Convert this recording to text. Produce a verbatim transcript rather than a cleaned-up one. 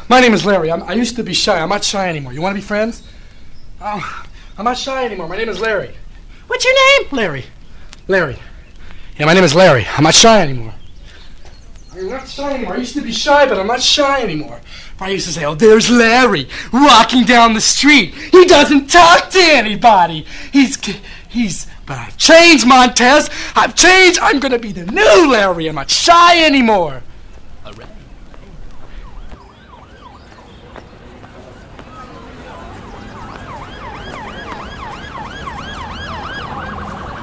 My name is Larry. I'm, I used to be shy. I'm not shy anymore. You want to be friends? Um, I'm not shy anymore. My name is Larry. What's your name? Larry. Larry. Yeah, my name is Larry. I'm not shy anymore. I'm not shy anymore. I used to be shy, but I'm not shy anymore. I used to say, oh, there's Larry walking down the street. He doesn't talk to anybody. He's, he's, but I've changed, Montez. I've changed. I'm going to be the new Larry. I'm not shy anymore.